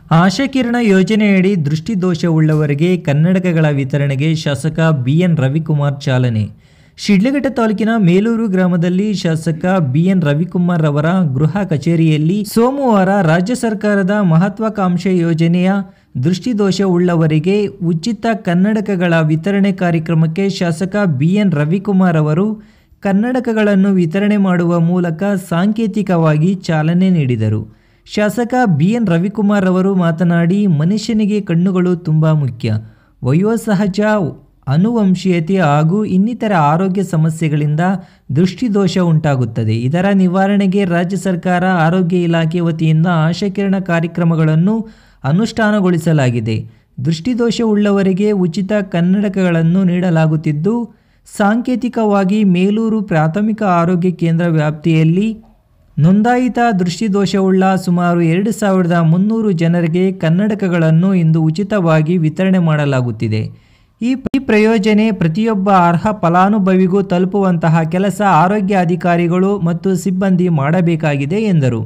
ಆಶಾಕಿರಣ ಯೋಜನೆಯಡಿ ದೃಷ್ಟಿದೋಷವುಳ್ಳವರಿಗೆ ಕನ್ನಡಕಗಳ ವಿತರಣೆಗೆ ಶಾಸಕ ಬಿಎನ್ ರವಿಕುಮಾರ್ ಚಾಲನೆ. ಶಿಡ್ಲಘಟ್ಟ ತಾಲೂಕಿನ ಮೇಲೂರು ಗ್ರಾಮದಲ್ಲಿ ಶಾಸಕ ಬಿಎನ್ ರವಿಕುಮಾರ್ ಅವರ ಗೃಹ ಕಚೇರಿಯಲ್ಲಿ ಸೋಮವಾರ ರಾಜ್ಯ ಸರ್ಕಾರದ ಮಹತ್ವಾಕಾಂಕ್ಷೆ ಯೋಜನೆಯ ದೃಷ್ಟಿದೋಷವುಳ್ಳವರಿಗೆ ಉಚಿತ ಕನ್ನಡಕಗಳ ವಿತರಣೆ ಕಾರ್ಯಕ್ರಮಕ್ಕೆ ಶಾಸಕ ಬಿಎನ್ ರವಿಕುಮಾರ್ ಅವರು ಕನ್ನಡಕಗಳನ್ನು ವಿತರಣೆ ಮಾಡುವ ಮೂಲಕ ಸಾಂಕೇತಿಕವಾಗಿ ಚಾಲನೆ ನೀಡಿದರು. ಶಾಸಕ ಬಿಎನ್ ರವಿಕುಮಾರ್ ಅವರು ಮಾತನಾಡಿ, ಮನುಷ್ಯನಿಗೆ ಕಣ್ಣುಗಳು ತುಂಬ ಮುಖ್ಯ. ವಯೋಸಹಜ ಅನುವಂಶೀಯತೆ ಹಾಗೂ ಇನ್ನಿತರ ಆರೋಗ್ಯ ಸಮಸ್ಯೆಗಳಿಂದ ದೃಷ್ಟಿದೋಷ ಉಂಟಾಗುತ್ತದೆ. ಇದರ ನಿವಾರಣೆಗೆ ರಾಜ್ಯ ಸರ್ಕಾರ ಆರೋಗ್ಯ ಇಲಾಖೆ ವತಿಯಿಂದ ಆಶಾಕಿರಣ ಕಾರ್ಯಕ್ರಮಗಳನ್ನು ಅನುಷ್ಠಾನಗೊಳಿಸಲಾಗಿದೆ. ದೃಷ್ಟಿದೋಷವುಳ್ಳವರಿಗೆ ಉಚಿತ ಕನ್ನಡಕಗಳನ್ನು ನೀಡಲಾಗುತ್ತಿದ್ದು, ಸಾಂಕೇತಿಕವಾಗಿ ಮೇಲೂರು ಪ್ರಾಥಮಿಕ ಆರೋಗ್ಯ ಕೇಂದ್ರ ವ್ಯಾಪ್ತಿಯಲ್ಲಿ ನೋಂದಾಯಿತ ದೃಷ್ಟಿದೋಷವುಳ್ಳ ಸುಮಾರು 2300 ಜನರಿಗೆ ಕನ್ನಡಕಗಳನ್ನು ಇಂದು ಉಚಿತವಾಗಿ ವಿತರಣೆ ಮಾಡಲಾಗುತ್ತಿದೆ. ಈ ಪ್ರಯೋಜನೆ ಪ್ರತಿಯೊಬ್ಬ ಅರ್ಹ ಫಲಾನುಭವಿಗೂ ತಲುಪುವಂತಹ ಕೆಲಸ ಆರೋಗ್ಯ ಅಧಿಕಾರಿಗಳು ಮತ್ತು ಸಿಬ್ಬಂದಿ ಮಾಡಬೇಕಾಗಿದೆ ಎಂದರು.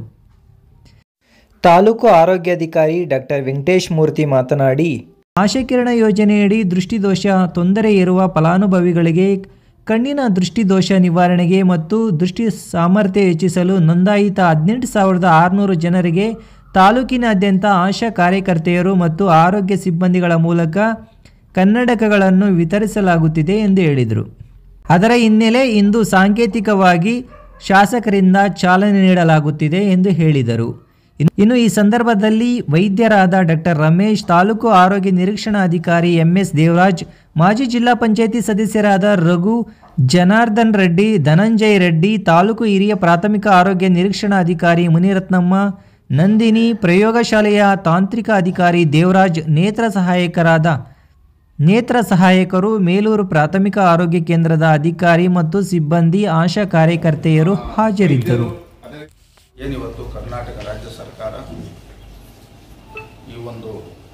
ತಾಲೂಕು ಆರೋಗ್ಯಾಧಿಕಾರಿ ಡಾಕ್ಟರ್ ವೆಂಕಟೇಶ್ ಮೂರ್ತಿ ಮಾತನಾಡಿ, ಆಶಾಕಿರಣ ಯೋಜನೆಯಡಿ ದೃಷ್ಟಿದೋಷ ತೊಂದರೆ ಇರುವ ಫಲಾನುಭವಿಗಳಿಗೆ ಕಣ್ಣಿನ ದೃಷ್ಟಿದೋಷ ನಿವಾರಣೆಗೆ ಮತ್ತು ದೃಷ್ಟಿ ಸಾಮರ್ಥ್ಯ ಹೆಚ್ಚಿಸಲು ನೋಂದಾಯಿತ 18600 ಜನರಿಗೆ ತಾಲೂಕಿನಾದ್ಯಂತ ಆಶಾ ಕಾರ್ಯಕರ್ತೆಯರು ಮತ್ತು ಆರೋಗ್ಯ ಸಿಬ್ಬಂದಿಗಳ ಮೂಲಕ ಕನ್ನಡಕಗಳನ್ನು ವಿತರಿಸಲಾಗುತ್ತಿದೆ ಎಂದು ಹೇಳಿದರು. ಅದರ ಹಿನ್ನೆಲೆ ಇಂದು ಸಾಂಕೇತಿಕವಾಗಿ ಶಾಸಕರಿಂದ ಚಾಲನೆ ನೀಡಲಾಗುತ್ತಿದೆ ಎಂದು ಹೇಳಿದರು. ಇನ್ನು ಈ ಸಂದರ್ಭದಲ್ಲಿ ವೈದ್ಯರಾದ ಡಾಕ್ಟರ್ ರಮೇಶ್, ತಾಲೂಕು ಆರೋಗ್ಯ ನಿರೀಕ್ಷಣಾಧಿಕಾರಿ ಎಂಎಸ್ ದೇವರಾಜ್, ಮಾಜಿ ಜಿಲ್ಲಾ ಪಂಚಾಯಿತಿ ಸದಸ್ಯರಾದ ರಘು, ಜನಾರ್ದನ್ ರೆಡ್ಡಿ, ಧನಂಜಯ ರೆಡ್ಡಿ, ತಾಲೂಕು ಹಿರಿಯ ಪ್ರಾಥಮಿಕ ಆರೋಗ್ಯ ನಿರೀಕ್ಷಣಾಧಿಕಾರಿ ಮುನಿರತ್ನಮ್ಮ, ನಂದಿನಿ, ಪ್ರಯೋಗಶಾಲೆಯ ತಾಂತ್ರಿಕ ಅಧಿಕಾರಿ ದೇವರಾಜ್, ನೇತ್ರ ಸಹಾಯಕರು, ಮೇಲೂರು ಪ್ರಾಥಮಿಕ ಆರೋಗ್ಯ ಕೇಂದ್ರದ ಅಧಿಕಾರಿ ಮತ್ತು ಸಿಬ್ಬಂದಿ, ಆಶಾ ಕಾರ್ಯಕರ್ತೆಯರು ಹಾಜರಿದ್ದರು. ಏನಿವತ್ತು ಕರ್ನಾಟಕ ರಾಜ್ಯ ಸರ್ಕಾರ ಈ ಒಂದು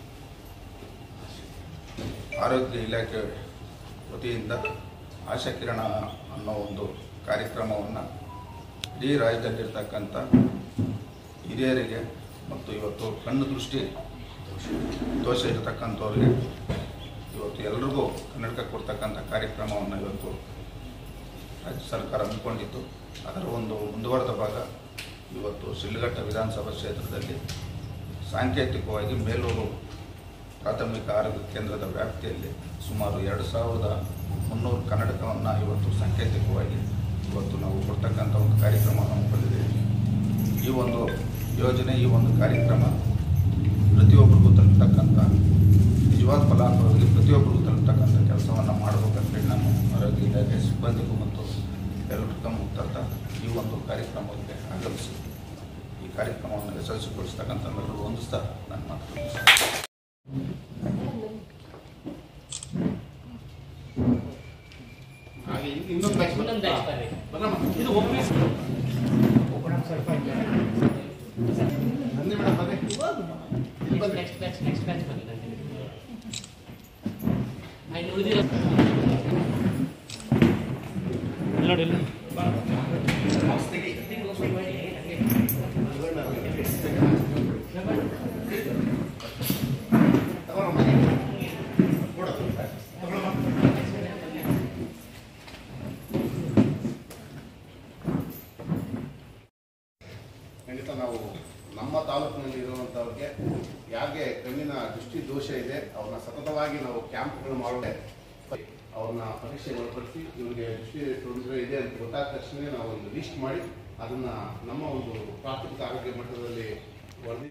ಆರೋಗ್ಯ ಇಲಾಖೆ ವತಿಯಿಂದ ಆಶಾಕಿರಣ ಅನ್ನೋ ಒಂದು ಕಾರ್ಯಕ್ರಮವನ್ನು ಇಡೀ ರಾಜ್ಯದಲ್ಲಿರ್ತಕ್ಕಂಥ ಹಿರಿಯರಿಗೆ ಮತ್ತು ಇವತ್ತು ಕಣ್ಣು ದೃಷ್ಟಿ ದೋಷ ಇರತಕ್ಕಂಥವ್ರಿಗೆ ಇವತ್ತು ಎಲ್ರಿಗೂ ಕನ್ನಡಕ ಕೊಡ್ತಕ್ಕಂಥ ಕಾರ್ಯಕ್ರಮವನ್ನು ಇವತ್ತು ರಾಜ್ಯ ಸರ್ಕಾರ ಹಮ್ಮಿಕೊಂಡಿದ್ದು, ಅದರ ಒಂದು ಮುಂದುವರೆದ ಭಾಗ ಇವತ್ತು ಶಿಡ್ಲಘಟ್ಟ ವಿಧಾನಸಭಾ ಕ್ಷೇತ್ರದಲ್ಲಿ ಸಾಂಕೇತಿಕವಾಗಿ ಮೇಲೂರು ಪ್ರಾಥಮಿಕ ಆರೋಗ್ಯ ಕೇಂದ್ರದ ವ್ಯಾಪ್ತಿಯಲ್ಲಿ ಸುಮಾರು 2300 ಕನ್ನಡಕವನ್ನು ಇವತ್ತು ಸಾಂಕೇತಿಕವಾಗಿ ಇವತ್ತು ನಾವು ಕೊಡ್ತಕ್ಕಂಥ ಒಂದು ಕಾರ್ಯಕ್ರಮವನ್ನು ಹಮ್ಮಿಕೊಂಡಿದ್ದೇವೆ. ಈ ಒಂದು ಯೋಜನೆ, ಈ ಒಂದು ಕಾರ್ಯಕ್ರಮ ಪ್ರತಿಯೊಬ್ಬರಿಗೂ ತಲುಪತಕ್ಕಂಥ ನಿಜವಾದ ಫಲಾನುಭವಿಗೆ ಪ್ರತಿಯೊಬ್ಬರಿಗೂ ತಲುಪತಕ್ಕಂಥ ಕೆಲಸವನ್ನು ಮಾಡಬೇಕಂತೇಳಿ ನಾನು ಆರೋಗ್ಯ ಇಲಾಖೆ ಸಿಬ್ಬಂದಿಗೂ ಮತ್ತು ಎಲ್ಲರಿಗೂ ಮುಕ್ತ ಈ ಒಂದು ಕಾರ್ಯಕ್ರಮಕ್ಕೆ ಆಗಮಿಸಿ ಈ ಕಾರ್ಯಕ್ರಮವನ್ನು ಯಶಸ್ವಿಗೊಳಿಸ್ತಕ್ಕಂಥ ಎಲ್ಲರೂ ಹೊಂದಿಸ್ತಾ ನನ್ನ ಮಾತು ಖಂಡಿತ ನಾವು ನಮ್ಮ ತಾಲೂಕಿನಲ್ಲಿ ಇರುವಂಥವ್ರಿಗೆ ಯಾರಿಗೆ ಕಣ್ಣಿನ ದೃಷ್ಟಿ ದೋಷ ಇದೆ ಅವ್ರನ್ನ ಸತತವಾಗಿ ನಾವು ಕ್ಯಾಂಪ್ಗಳು ಮಾಡೋದೆ ಅವ್ರನ್ನ ಪರೀಕ್ಷೆಗೆ ಒಳಪಡಿಸಿ ಇವರಿಗೆ ದೃಷ್ಟಿ ತೊಂದರೆ ಇದೆ ಅಂತ ಗೊತ್ತಾದ ತಕ್ಷಣ ನಾವು ಒಂದು ಲಿಸ್ಟ್ ಮಾಡಿ ಅದನ್ನು ನಮ್ಮ ಒಂದು ಪ್ರಾಥಮಿಕ ಆರೋಗ್ಯ ಮಟ್ಟದಲ್ಲಿ ವರದಿ